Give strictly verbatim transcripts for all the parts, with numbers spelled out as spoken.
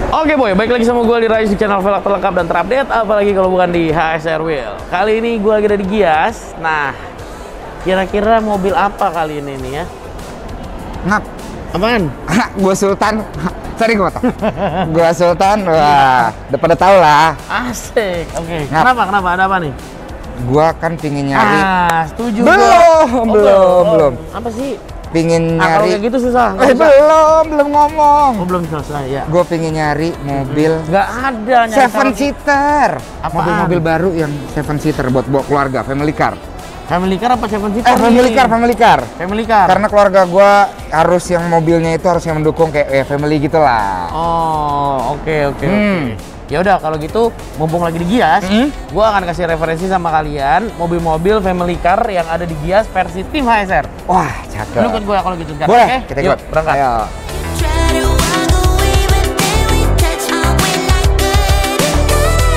Oke boy, baik lagi sama gue di Rais di channel velg terlengkap dan terupdate, apalagi kalau bukan di H S R Wheel. Kali ini gue lagi ada di Gias. Nah, kira-kira mobil apa kali ini nih ya? Ngap. Apaan? Gue Sultan. Sorry gue potong. Gue Sultan. Wah, udah pada tahu lah. Asik. Oke. Kenapa? Kenapa? Ada apa nih? Gua kan pingin nyari. Ah, setuju. Belum, gua. belum, Oh, belum. Apa sih? Pingin Ah, kalau nyari. kayak gitu susah. nggak Eh, usah. belum, belum ngomong. Oh, belum selesai ya. Gue pingin nyari mobil Nggak ada nyari seven calon- seater. Apaan? Mobil-mobil baru yang seven seater buat bawa keluarga, family car. Family car apa seven seater? Eh, family nih? car, family car. Family car. Karena keluarga gua harus yang mobilnya itu harus yang mendukung kayak eh, family gitulah. Oh, oke oke Hmm. oke. Ya udah kalau gitu, mumpung lagi di Gias, Hmm. gua akan kasih referensi sama kalian mobil-mobil family car yang ada di Gias versi tim H S R. Wah, cakep. Lu ikut gua kalau gitu sekarang. Boleh, Oke? kita Yuk, ikut. berangkat. Ayo. Try to walk away, but then we touch on we like good enough.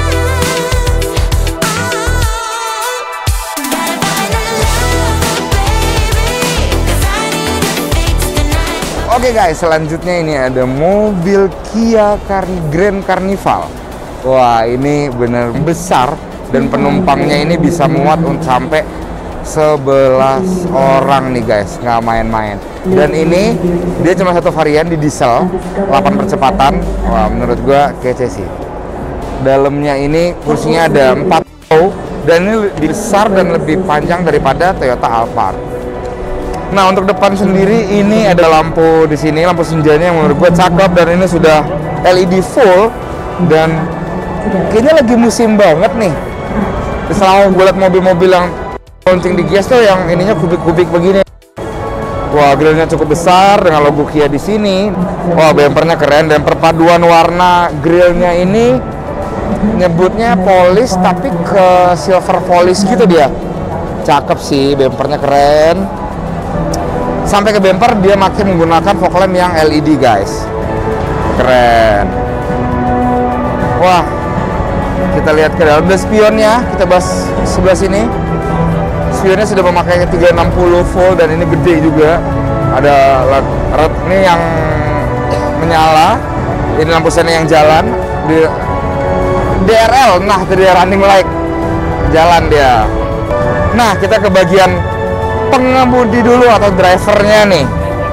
Oh, gotta find a love, baby, 'cause I need to fix tonight. Oke guys, selanjutnya ini ada mobil Kia Carn- Grand Carnival. Wah, ini bener besar dan penumpangnya ini bisa muat untuk sampai sebelas orang nih guys, nggak main-main. Dan ini dia cuma satu varian di diesel, delapan percepatan. Wah, menurut gua kece sih. Dalamnya ini kursinya ada empat row dan ini lebih besar dan lebih panjang daripada Toyota Alphard. Nah, untuk depan sendiri ini ada lampu di sini, lampu senjanya yang menurut gue cakep dan ini sudah L E D full dan kayaknya lagi musim banget nih. Selama gue liat mobil-mobil yang launching di Gias tuh yang ininya kubik-kubik begini. Wah, grillnya cukup besar dengan logo Kia di sini. Wah, bumpernya keren dan perpaduan warna grillnya ini nyebutnya polish tapi ke silver polish gitu dia. Cakep sih, bumpernya keren. Sampai ke bumper dia makin menggunakan fog lamp yang L E D guys, keren. Wah, kita lihat ke dalam, ada spionnya, kita bahas sebelah sini. Spionnya sudah memakai tiga enam nol volt dan ini gede juga. Ada red ini yang menyala, ini lampu sen yang jalan di D R L, nah itu dia running light, jalan dia. Nah, kita ke bagian pengemudi dulu atau drivernya nih.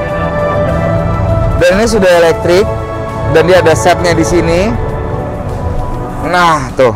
Dan ini sudah elektrik dan dia ada setnya di sini. Nah, tuh.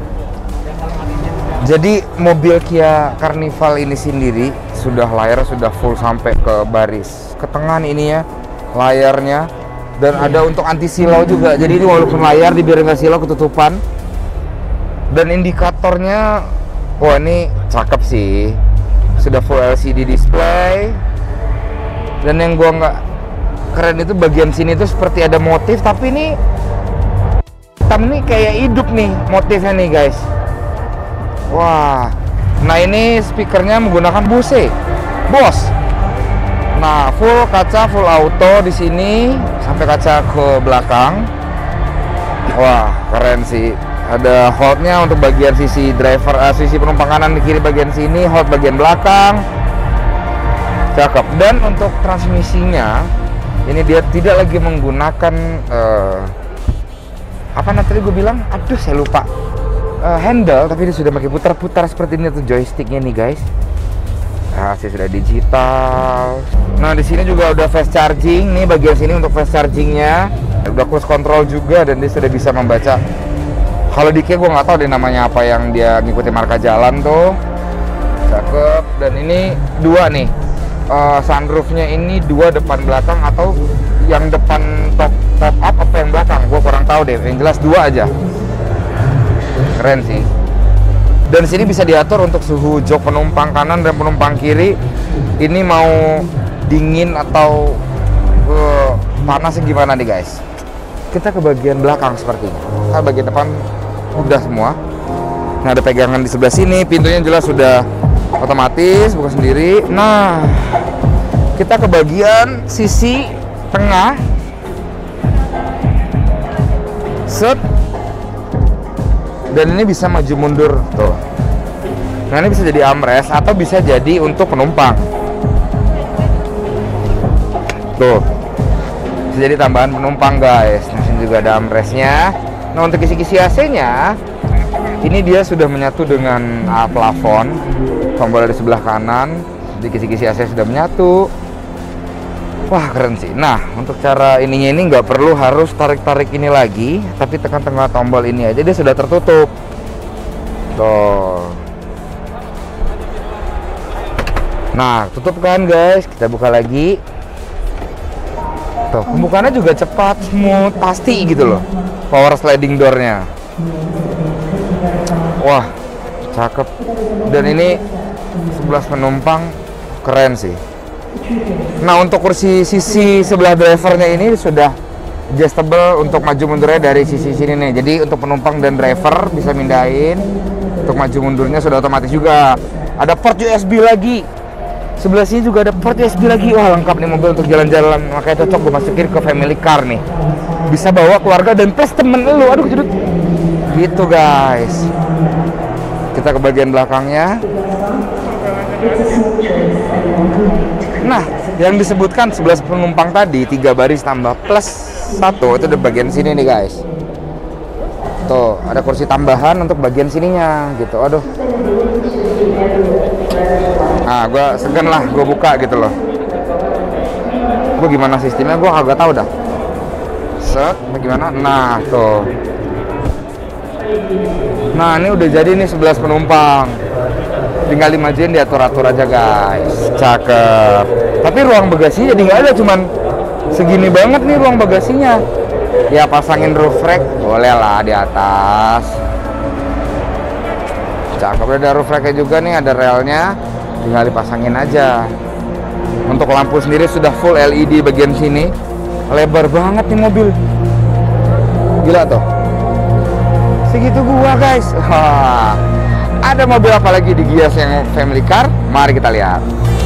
Jadi mobil Kia Carnival ini sendiri sudah layar sudah full sampai ke baris ke tengah nih ini ya layarnya, dan ada untuk anti silau juga. Jadi ini walaupun layar dibiarin nggak silau ketutupan. Dan indikatornya, wah ini cakep sih. Sudah full L C D display. Dan yang gua nggak keren itu bagian sini tuh seperti ada motif, tapi ini hitam nih kayak hidup nih motifnya nih guys. Wah, nah ini speakernya menggunakan Bose, Bose. Nah, full kaca, full auto di sini sampai kaca ke belakang. Wah, keren sih. Ada hold-nya untuk bagian sisi driver, uh, sisi penumpang kanan di kiri bagian sini, hold bagian belakang. Cakep. Dan untuk transmisinya, ini dia tidak lagi menggunakan uh, apa nanti gue bilang? Aduh, saya lupa. Uh, handle, tapi dia sudah pakai putar-putar seperti ini tuh joysticknya nih guys. Nah, sih sudah digital. Nah, di sini juga udah fast charging nih, bagian sini untuk fast chargingnya. Udah cruise control juga dan dia sudah bisa membaca. Kalau di Kia gue nggak tahu deh namanya apa yang dia ngikutin marka jalan tuh. Cakep. Dan ini dua nih uh, sunroofnya ini dua depan belakang atau yang depan top top up apa yang belakang? Gue kurang tahu deh. Yang jelas dua aja. Keren sih. Dan sini bisa diatur untuk suhu jok penumpang kanan dan penumpang kiri. Ini mau dingin atau uh, panasnya gimana nih guys? Kita ke bagian belakang sepertinya. Nah, bagian depan udah semua. Nah, ada pegangan di sebelah sini. Pintunya jelas sudah otomatis buka sendiri. Nah, kita ke bagian sisi tengah. Set. Dan ini bisa maju mundur tuh. Nah, ini bisa jadi armrest atau bisa jadi untuk penumpang. Tuh. Bisa jadi tambahan penumpang, guys. Nah, Sini juga ada armrestnya. Nah, untuk kisi-kisi A C-nya, ini dia sudah menyatu dengan uh, plafon. Tombol di sebelah kanan, di kisi-kisi A C sudah menyatu. Wah, keren sih. Nah, untuk cara ininya ini nggak perlu harus tarik-tarik ini lagi, tapi tekan tengah tombol ini aja dia sudah tertutup. Tuh. Nah, tutup kan guys, kita buka lagi. Tuh, pembukaannya juga cepat, smooth, pasti gitu loh. Power sliding door-nya. Wah, cakep. Dan ini sebelas penumpang, keren sih. Nah, untuk kursi sisi sebelah drivernya ini sudah adjustable untuk maju mundurnya dari sisi sini nih. Jadi untuk penumpang dan driver bisa mindahin. Untuk maju mundurnya sudah otomatis juga. Ada port U S B lagi. Sebelah sini juga ada port U S B lagi. Wah, lengkap nih mobil untuk jalan-jalan. Makanya cocok gue masukin ke family car nih. Bisa bawa keluarga dan plus temen lu. Aduh, jedut. Gitu guys. Kita ke bagian belakangnya. Nah, yang disebutkan sebelas penumpang tadi, tiga baris tambah plus satu, itu di bagian sini nih guys. Tuh, ada kursi tambahan untuk bagian sininya gitu. Aduh. Nah, gue segan lah, gue buka gitu loh. Gue gimana sistemnya, gue agak tahu dah. Set, bagaimana? Nah, tuh. Nah, ini udah jadi nih sebelas penumpang. Tinggal dimajuin, diatur-atur aja guys. Cakep. Tapi ruang bagasinya jadi nggak ada, cuman segini banget nih ruang bagasinya. Ya pasangin roof rack boleh lah di atas. Cakep, ada roof racknya juga nih, ada relnya. Tinggal dipasangin aja. Untuk lampu sendiri sudah full L E D bagian sini. Lebar banget nih mobil. Gila tuh. Segitu gua guys. Wah. Ada mobil apa lagi di Gias yang family car? Mari kita lihat.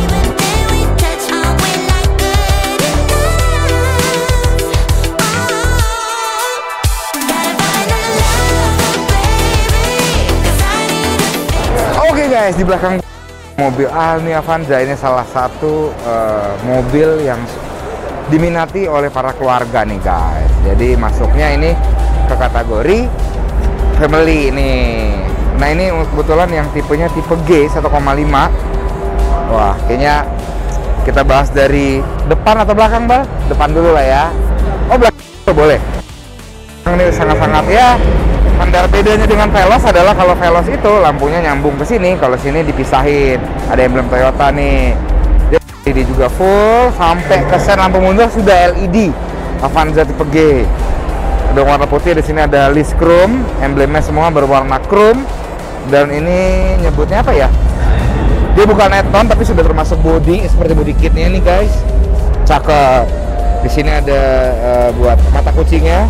Oke guys, di belakang mobil Almi Avanza ini salah satu uh, mobil yang diminati oleh para keluarga nih guys. Jadi masuknya ini ke kategori family nih. Nah, ini kebetulan yang tipenya tipe G satu koma lima. Wah, kayaknya kita bahas dari depan atau belakang, Bal? Depan dulu lah ya. Oh, belakang boleh. Ini sangat-sangat ya. Tanda bedanya dengan Veloz adalah kalau Veloz itu lampunya nyambung ke sini, kalau sini dipisahin. Ada emblem Toyota nih. Dia L E D juga full sampai ke sen lampu mundur sudah L E D. Avanza tipe G. Ada warna putih, di sini ada list chrome, emblemnya semua berwarna chrome. Dan ini nyebutnya apa ya? Dia bukan head-on tapi sudah termasuk body, seperti body kitnya nih guys. Cakep. Di sini ada uh, buat mata kucingnya.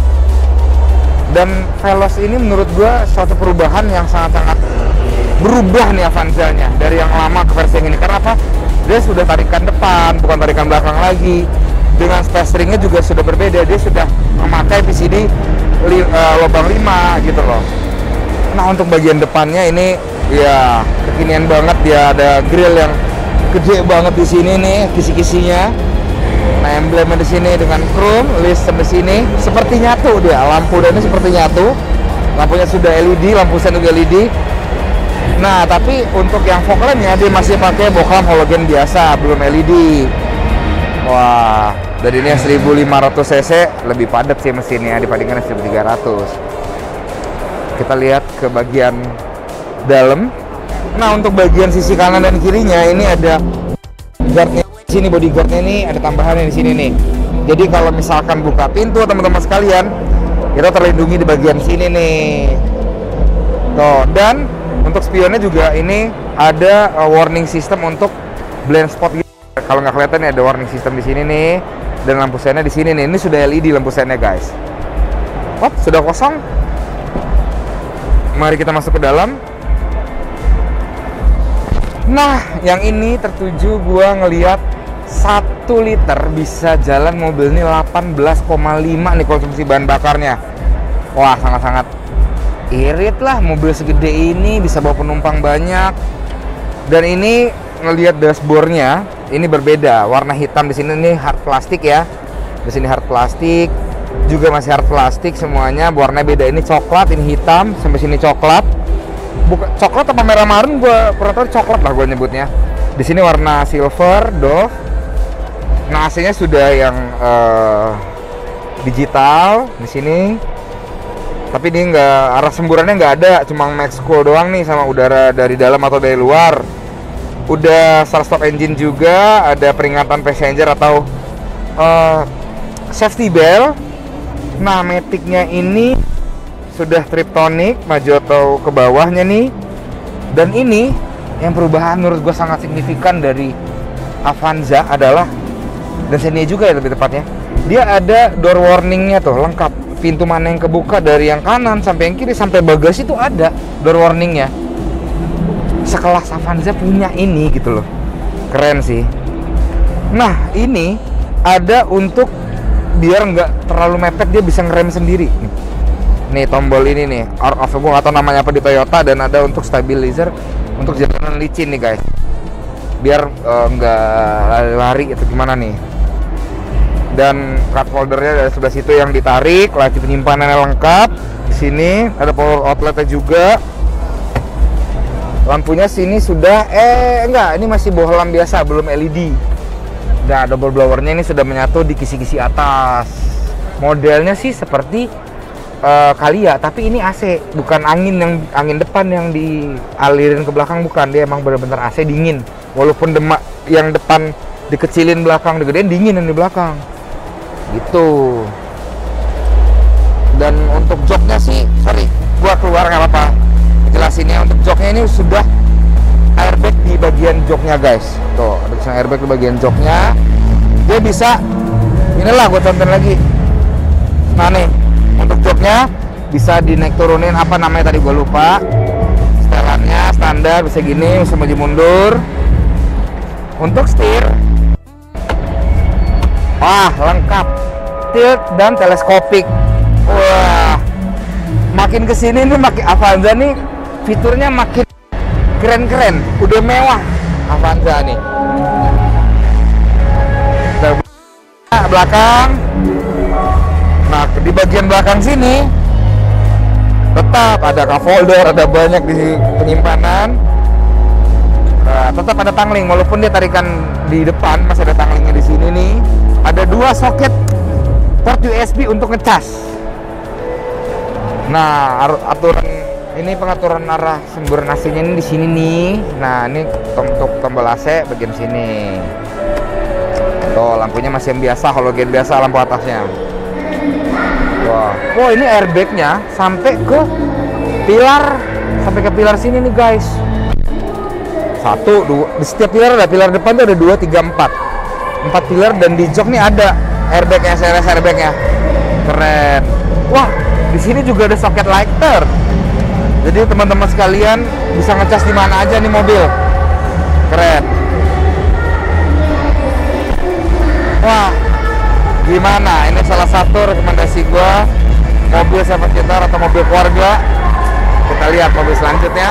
Dan Veloz ini menurut gua suatu perubahan yang sangat-sangat berubah nih Avanzanya dari yang lama ke versi yang ini. Karena apa? Dia sudah tarikan depan, bukan tarikan belakang lagi. Dengan space ringnya juga sudah berbeda. Dia sudah memakai P C D li, uh, lubang lima gitu loh. Nah, untuk bagian depannya ini ya kekinian banget. Dia ada grill yang gede banget di sini nih, kisi-kisinya. Nah, emblemnya di sini dengan chrome, list sampai sini seperti nyatu dia. Lampu dan ini seperti nyatu. Lampunya sudah L E D, lampu sen juga L E D. Nah, tapi untuk yang fog lampnya dia masih pakai bohlam halogen biasa, belum L E D. Wah, dari ini seribu lima ratus cc lebih padat sih mesinnya dibandingkan seribu tiga ratus. Kita lihat ke bagian dalam. Nah, untuk bagian sisi kanan dan kirinya ini ada guardnya di sini, bodyguardnya ini ada tambahannya di sini nih. Jadi kalau misalkan buka pintu teman-teman sekalian, kita terlindungi di bagian sini nih. Tuh, dan untuk spionnya juga ini ada uh, warning system untuk blind spot. Kalau nggak kelihatan nih ada warning system di sini nih, dan lampu sennya di sini nih. Ini sudah L E D lampu sennya guys. Oh, sudah kosong. Mari kita masuk ke dalam. Nah, yang ini tertuju gua ngelihat satu liter bisa jalan mobil ini delapan belas koma lima nih konsumsi bahan bakarnya. Wah, sangat-sangat irit lah mobil segede ini bisa bawa penumpang banyak. Dan ini ngelihat dashboardnya ini berbeda, warna hitam di sini nih hard plastik ya. Di sini hard plastik. juga masih hard plastik semuanya. Warnanya beda, ini coklat, ini hitam, sampai sini coklat. Bukan coklat apa merah marun, gua kurang tahu, coklat lah gua nyebutnya. Di sini warna silver Dove. Nah, A C-nya sudah yang uh, digital di sini. Tapi ini nggak, arah semburannya nggak ada, cuma max cool doang nih sama udara dari dalam atau dari luar. Udah start stop engine juga, ada peringatan passenger atau uh, safety belt. Nah, Matic-nya ini sudah triptonic, maju atau ke bawahnya nih. Dan ini yang perubahan menurut gue sangat signifikan dari Avanza adalah, dan Xenia juga ya lebih tepatnya, dia ada door warning-nya tuh lengkap. Pintu mana yang kebuka dari yang kanan sampai yang kiri sampai bagasi itu ada door warning-nya. Sekelas Avanza punya ini gitu loh. Keren sih. Nah, ini ada untuk biar nggak terlalu mepet, dia bisa ngerem sendiri. Nih tombol ini nih, out of, gue nggak tahu namanya apa di Toyota, dan ada untuk stabilizer untuk jalanan licin nih guys. Biar uh, nggak lari-lari itu gimana nih. Dan cup holdernya dari sebelah situ yang ditarik, laci penyimpanannya lengkap. Di sini ada power outletnya juga. Lampunya sini sudah eh enggak, ini masih bohlam biasa, belum L E D. Nah, double blowernya ini sudah menyatu di kisi-kisi atas. Modelnya sih seperti uh, Calya, tapi ini A C, bukan angin yang angin depan yang dialirin ke belakang, bukan. Dia emang benar-benar A C dingin. Walaupun demak yang depan dikecilin, belakang digedein, dingin yang di belakang. Gitu. Dan untuk joknya sih, sorry, gua keluar nggak apa-apa. Jelasinnya, untuk joknya ini sudah airbag di bagian joknya guys. Tuh, ada tulisan airbag di bagian joknya. Dia bisa, inilah gua tonton lagi. Nah nih, untuk joknya bisa dinaik turunin, apa namanya tadi gua lupa. Setelannya standar, bisa gini, bisa maju mundur. Untuk setir, wah lengkap, tilt dan teleskopik. Wah, makin kesini nih makin Avanza nih fiturnya makin keren-keren, udah mewah Avanza nih. Nah, belakang, nah di bagian belakang sini tetap ada cup holder, ada banyak di penyimpanan. Nah, tetap ada tangling, walaupun dia tarikan di depan masih ada tanglingnya di sini nih. Ada dua soket port U S B untuk ngecas. Nah, aturan ini pengaturan arah semburan A C-nya ini di sini nih. Nah, ini untuk tombol A C bagian sini. Tuh, lampunya masih yang biasa, halogen biasa lampu atasnya. Wah, wow, ini airbag-nya sampai ke pilar, sampai ke pilar sini nih guys. Satu, dua, di setiap pilar ada, pilar depan tuh ada dua, tiga, empat. Empat pilar, dan di jok nih ada airbagnya, series airbagnya. Keren. Wah, di sini juga ada soket lighter. Jadi teman-teman sekalian bisa ngecas di mana aja nih mobil. Keren. Wah, gimana? Ini salah satu rekomendasi gua, mobil seven seater atau mobil keluarga. Kita lihat mobil selanjutnya.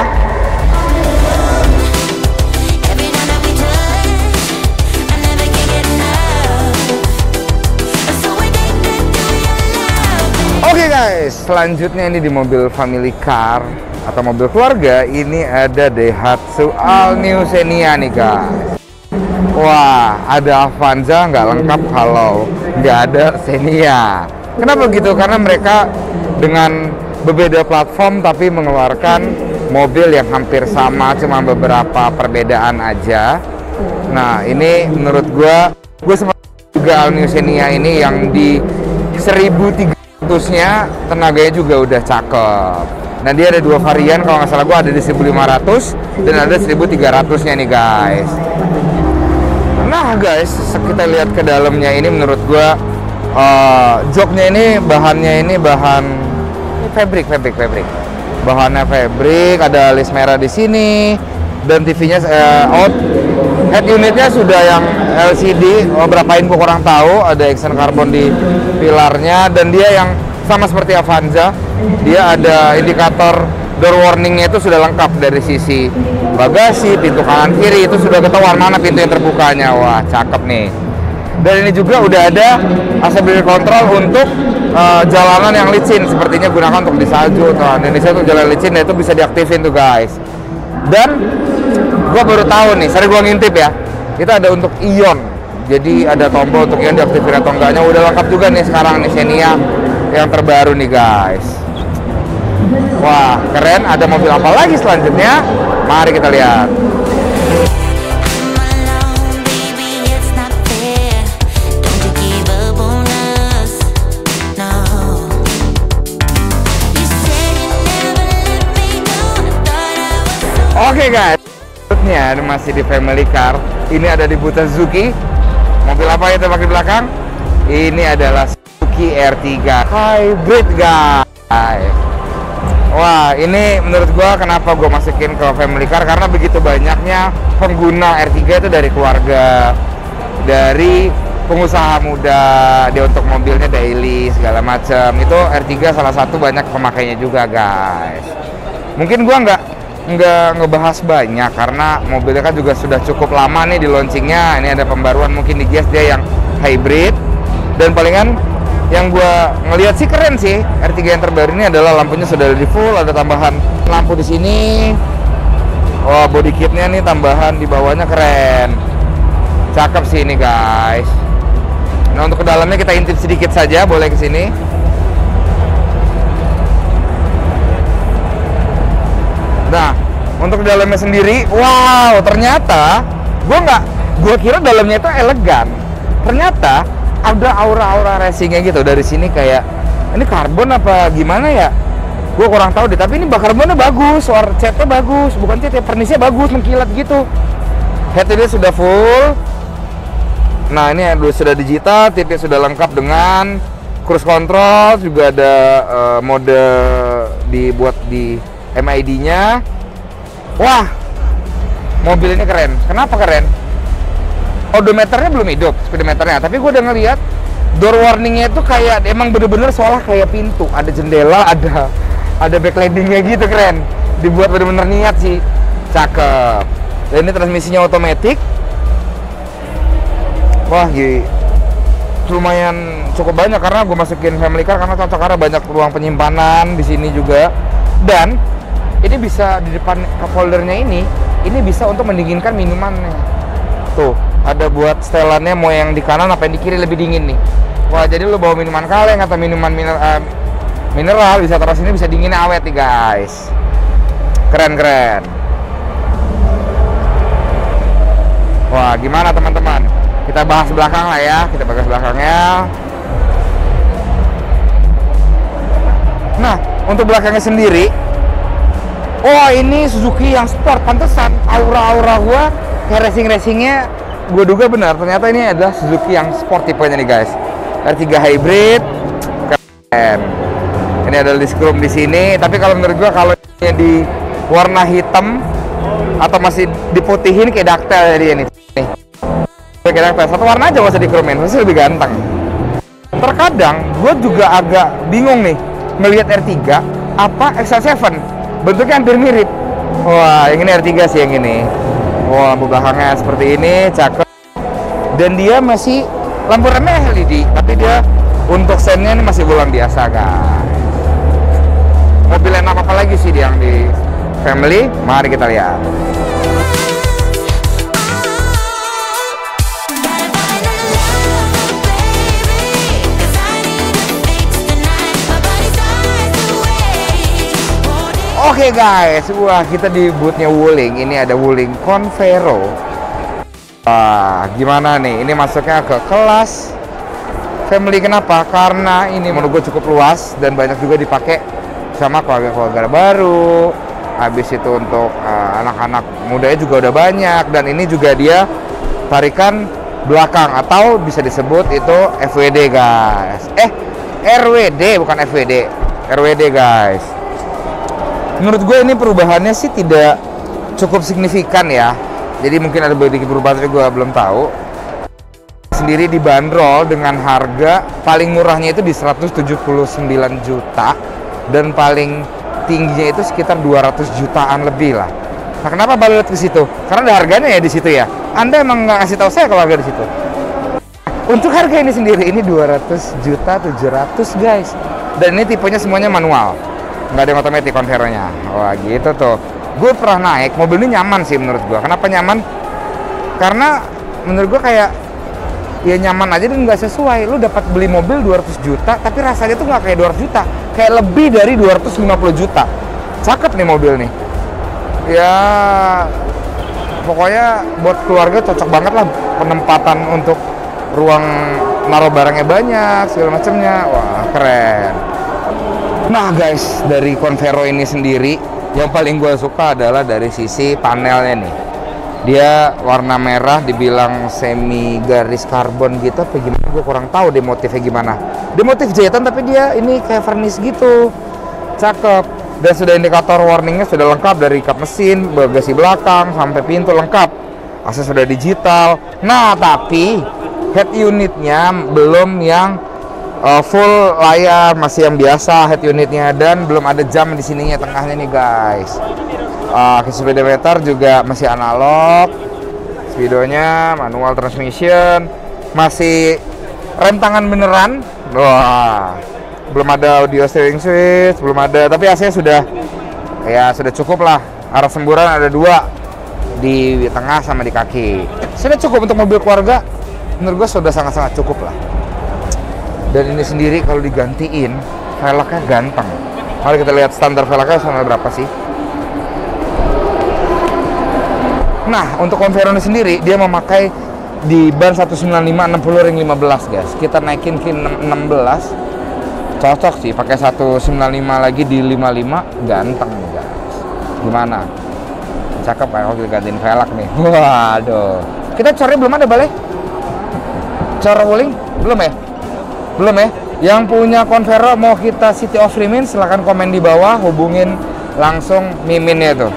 Every night that we touch, I never can get enough. So addicted to your love. Oke guys, selanjutnya ini di mobil family car atau mobil keluarga, ini ada Daihatsu All New Xenia nih guys. Wah, ada Avanza nggak lengkap kalau nggak ada Xenia. Kenapa gitu? Karena mereka dengan berbeda platform tapi mengeluarkan mobil yang hampir sama, cuma beberapa perbedaan aja. Nah, ini menurut gua, gue sempat juga All New Xenia ini yang di seribu tiga ratus-nya tenaganya juga udah cakep. Nah, dia ada dua varian, kalau nggak salah gua ada di seribu lima ratus dan ada seribu tiga ratus-nya nih guys. Nah guys, kita lihat ke dalamnya ini, menurut gua uh, joknya ini bahannya ini bahan ini fabric, fabric, fabric. Bahannya fabric, ada list merah di sini, dan T V-nya uh, out. Head unitnya sudah yang L C D, oh, berapa inch kurang tahu. Ada action carbon di pilarnya, dan dia yang sama seperti Avanza, dia ada indikator door warningnya itu sudah lengkap dari sisi bagasi, pintu kanan kiri itu sudah ketahuan mana pintu yang terbukanya. Wah, cakep nih. Dan ini juga udah ada stability control untuk uh, jalanan yang licin, sepertinya gunakan untuk di salju. Nah, Indonesia tuh jalan licin, itu bisa diaktifin tuh guys. Dan gua baru tahu nih, sering gua ngintip ya, itu ada untuk ion. Jadi ada tombol untuk ion diaktifin atau enggaknya. Udah lengkap juga nih sekarang nih Xenia yang terbaru nih guys. Wah, keren. Ada mobil apa lagi selanjutnya? Mari kita lihat. Oke guys, berikutnya masih di family car. Ini ada di booth Suzuki. Mobil apa itu pakai belakang? Ini adalah Suzuki R tiga Hybrid guys. Wah, ini menurut gua kenapa gua masukin ke family car, karena begitu banyaknya pengguna R tiga itu dari keluarga, dari pengusaha muda, dia untuk mobilnya daily segala macam. Itu R tiga salah satu banyak pemakainya juga guys. Mungkin gua nggak nggak ngebahas banyak karena mobilnya kan juga sudah cukup lama nih di launchingnya. Ini ada pembaruan mungkin di Gias dia yang hybrid, dan palingan yang gua ngelihat sih keren sih R tiga yang terbaru ini adalah lampunya sudah di full, ada tambahan lampu di sini. Oh, body kitnya nih tambahan di bawahnya keren, cakep sih ini guys. Nah, untuk ke dalamnya kita intip sedikit saja, boleh ke sini. Nah, untuk dalamnya sendiri, wow, ternyata gue nggak, gue kira dalamnya itu elegan. Ternyata ada aura-aura racingnya gitu dari sini, kayak ini karbon apa gimana ya? Gue kurang tahu deh. Tapi ini karbonnya bagus, suara catnya bagus, bukan cat ya, pernisnya bagus, mengkilat gitu. Headnya sudah full. Nah, ini sudah digital, tipnya sudah lengkap dengan cruise control, juga ada uh, mode dibuat di M I D-nya. Wah, mobil ini keren. Kenapa keren? Odometernya belum hidup, speedometernya. Tapi gue udah ngeliat door warningnya itu kayak emang bener-bener seolah kayak pintu. Ada jendela, ada ada backlightingnya gitu, keren. Dibuat bener-bener niat sih, cakep. Dan ini transmisinya otomatis. Wah, gini, lumayan cukup banyak karena gue masukin family car karena cocok, karena banyak ruang penyimpanan di sini juga. Dan ini bisa di depan cup holdernya ini, ini bisa untuk mendinginkan minumannya. Tuh, ada buat setelannya mau yang di kanan apa yang di kiri lebih dingin nih. Wah, jadi lo bawa minuman kaleng atau minuman mineral, uh, mineral bisa taruh sini, bisa dinginnya awet nih guys. Keren-keren. Wah, gimana teman-teman? Kita bahas belakang lah ya, kita bahas belakangnya. Nah, untuk belakangnya sendiri, oh ini Suzuki yang sport, pantesan aura-aura gua kayak racing-racingnya gue duga benar. Ternyata ini adalah Suzuki yang sport tipenya nih guys. R tiga hybrid, keren. Ini ada disc chrome di sini. Tapi kalau menurut gua kalau ini di warna hitam atau masih diputihin kayak daktel jadi ini. Nih, kayak daktel. Satu warna aja nggak usah di chromein, pasti lebih ganteng. Terkadang gue juga agak bingung nih melihat R tiga apa X L tujuh. Bentuknya hampir mirip. Wah, yang ini R tiga sih yang ini. Wah, lampu belakangnya seperti ini, cakep. Dan dia masih lampu remnya L E D, tapi dia untuk sennya ini masih bolang biasa guys. Mobil yang apa lagi sih yang di family? Mari kita lihat. Oke okay guys, wah kita di boothnya Wuling. Ini ada Wuling Convero. Wah, gimana nih? Ini masuknya ke kelas family. Kenapa? Karena ini menurut gue cukup luas dan banyak juga dipakai sama keluarga-keluarga baru. Habis itu untuk anak-anak uh, mudanya juga udah banyak. Dan ini juga dia tarikan belakang atau bisa disebut itu F W D guys. Eh, R W D bukan F W D. R W D guys. Menurut gue ini perubahannya sih tidak cukup signifikan ya. Jadi mungkin ada sedikit perubahan tapi gue belum tahu. Sendiri dibanderol dengan harga paling murahnya itu di seratus tujuh puluh sembilan juta dan paling tingginya itu sekitar dua ratus jutaan lebih lah. Nah, kenapa balik ke situ? Karena ada harganya ya di situ ya. Anda emang nggak ngasih tahu saya kalau harga di situ. Untuk harga ini sendiri, ini dua ratus juta tujuh ratus guys. Dan ini tipenya semuanya manual, nggak ada yang otomatis Convero-nya. Wah gitu tuh. Gue pernah naik, mobil ini nyaman sih menurut gue. Kenapa nyaman? Karena menurut gue kayak ya nyaman aja dan nggak sesuai. Lu dapat beli mobil dua ratus juta, tapi rasanya tuh nggak kayak dua ratus juta, kayak lebih dari dua ratus lima puluh juta. Cakep nih mobil nih. Ya pokoknya buat keluarga cocok banget lah, penempatan untuk ruang naruh barangnya banyak segala macamnya. Wah keren. Nah guys, dari Convero ini sendiri yang paling gue suka adalah dari sisi panelnya nih. Dia warna merah, dibilang semi garis karbon gitu apa gimana, gue kurang tahu deh motifnya gimana. Dia motif jahitan tapi dia ini kayak vernis gitu. Cakep. Dan sudah indikator warningnya sudah lengkap, dari kap mesin, bagasi belakang sampai pintu lengkap. A C sudah digital. Nah tapi head unitnya belum yang uh, full layar, masih yang biasa head unitnya, dan belum ada jam di sininya tengahnya nih guys. Uh, speedometer juga masih analog, speedonya manual transmission, masih rem tangan beneran. Wah, belum ada audio steering switch, belum ada, tapi A C sudah ya sudah cukup lah. Arah semburan ada dua di tengah sama di kaki, sudah cukup untuk mobil keluarga. Menurut gue sudah sangat-sangat cukup lah. Dan ini sendiri kalau digantiin velgnya ganteng. Mari kita lihat standar velgnya sama berapa sih. Nah untuk Convero ini sendiri dia memakai di ban seratus sembilan puluh lima enam puluh ring lima belas guys. Kita naikin ke enam belas, cocok sih. Pakai seratus sembilan puluh lima lagi di lima puluh lima, ganteng guys. Gimana? Cakep kan kalau kita gantiin velg nih. Waduh. Kita cornya belum ada balik. Cor rolling belum ya? Belum ya? Yang punya Convero mau kita city of Rimin, silahkan komen di bawah, hubungin langsung miminnya tuh.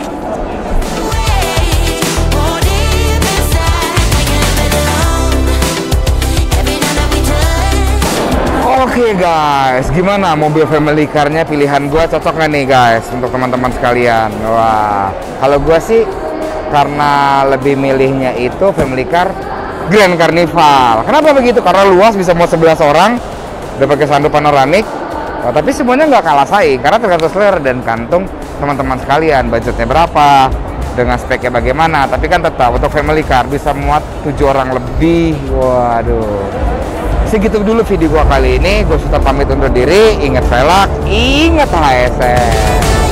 Oke okay guys, gimana mobil family car-nya pilihan gue cocok nggak nih guys untuk teman-teman sekalian? Wah, kalau gue sih karena lebih milihnya itu family car Grand Carnival. Kenapa begitu? Karena luas, bisa mau sebelas orang, udah pakai sunroof panoramik. Nah, tapi semuanya nggak kalah saing karena tergantung selera dan kantung teman-teman sekalian. Budgetnya berapa, dengan speknya bagaimana. Tapi kan tetap untuk family car bisa muat tujuh orang lebih. Waduh. Segitu dulu video gua kali ini. Gue sudah pamit undur diri. Ingat velg, ingat H S R.